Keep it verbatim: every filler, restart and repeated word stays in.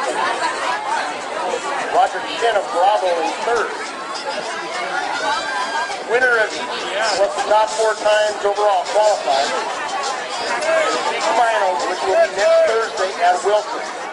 Roger Chen of Bravo in third. Winner of each was the top four times overall qualified. The big finals, which will be next Thursday at Wilson.